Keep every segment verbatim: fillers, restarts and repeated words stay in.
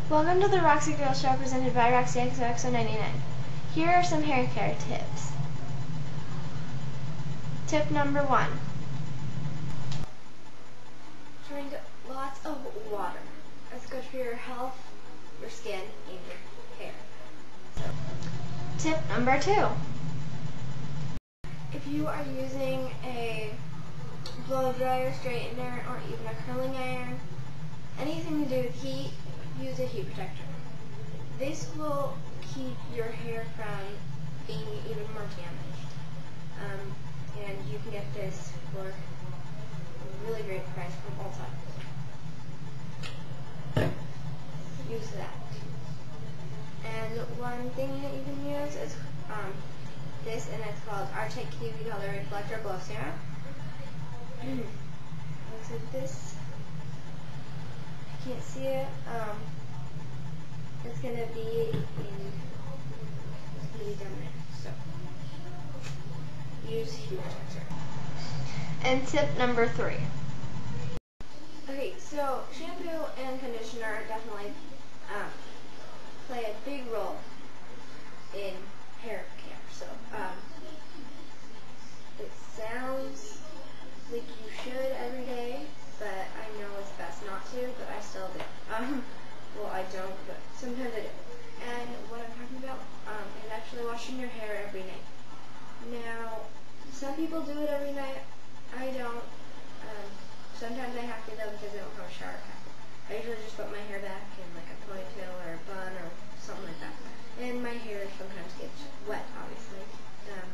Welcome to the Roxy Girl Show presented by Roxy X O X O ninety-nine. Here are some hair care tips. Tip number one. Drink lots of water. It's good for your health, your skin, and your hair. So, Tip number two. if you are using a blow dryer, straightener, or even a curling iron, anything to do with heat, use a heat protector. This will keep your hair from being even more damaged. Um, and you can get this for a really great price from Ulta. Use that. And one thing that you can use is um, this, and it's called Arctic U V Color Reflector Glow Serum. Looks like this. If you can't see it, um, it's going to be in, it's going to be down there. So, use heat protector. And tip number three. Okay, so shampoo and conditioner definitely um, play a big role in hair care. So, um, it sounds like you should every day, but I know it's best not to, but I still do. Um, well, I don't, but sometimes I do. And what I'm talking about um, is actually washing your hair every night. Now, some people do it every night. I don't. Um, sometimes I have to though because I don't have a shower cap. I usually just put my hair back in like a ponytail or a bun or something like that. And my hair sometimes gets wet, obviously. Um,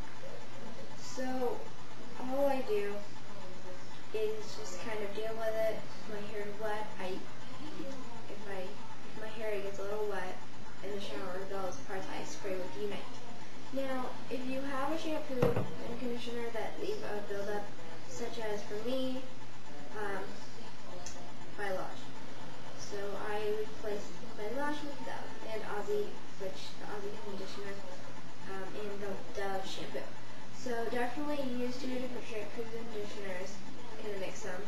so all I do is just kind of deal with it. If my hair is wet, I if I if my hair gets a little wet in the shower, those parts I spray with Unite. Now, if you have a shampoo and conditioner that leave a buildup, such as for me, um, Biolage. So I replace Biolage with Dove and Aussie, which the Aussie conditioner, um, and the Dove shampoo. So definitely use two different shampoos and conditioners, kind of mix them,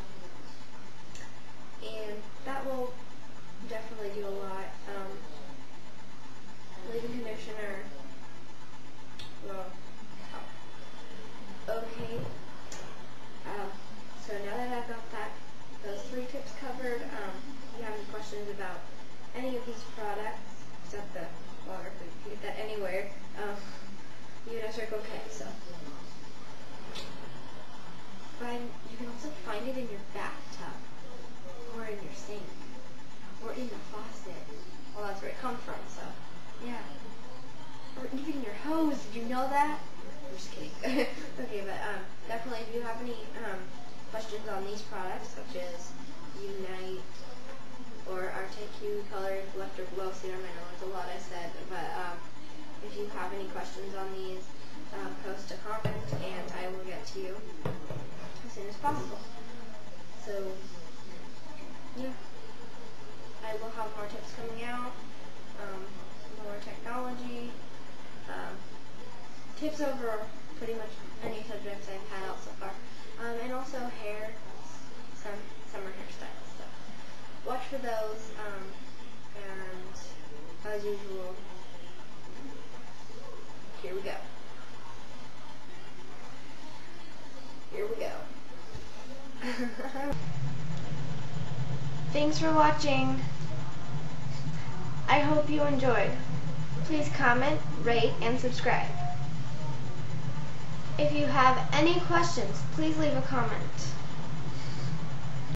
and that will definitely do a lot. Um, leave-in conditioner will help. Okay. Um, so now that I've got that, those three tips covered, um, if you have any questions about any of these products, except the water, but you can get that anywhere, um, you can Circle K. So, find, you can also find it in your bathtub, or in your sink, or in the faucet. Well, that's where it comes from, so, yeah. Or even your hose, did you know that? I'm just kidding. Okay, but um, definitely if you have any um, questions on these products, such as Unite or Arctic U V Color Reflector Glow Serum, I know it's a lot I said, but um, if you have any questions on these, uh, post a comment and I will get to you as soon as possible. So, yeah, I will have more tips coming out, um, more technology, um, tips over pretty much any subjects I've had out so far, um, and also hair, some summer hairstyles. So watch for those, um, and as usual, here we go. Here we go. Thanks for watching. I hope you enjoyed. Please comment, rate, and subscribe. If you have any questions, please leave a comment.